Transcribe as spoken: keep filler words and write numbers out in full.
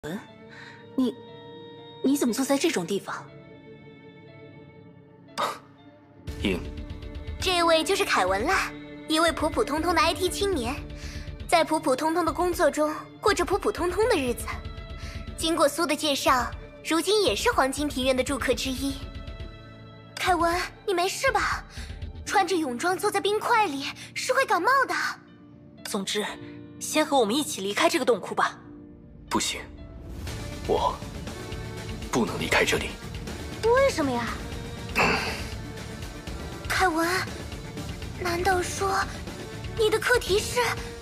你，你怎么坐在这种地方？ 英， 这位就是凯文啦，一位普普通通的 I T 青年，在普普通通的工作中过着普普通通的日子。经过苏的介绍，如今也是黄金庭院的住客之一。凯文，你没事吧？穿着泳装坐在冰块里是会感冒的。 总之，先和我们一起离开这个洞窟吧。 不行，我不能离开这里。 为什么呀？凯文，难道说你的课题是？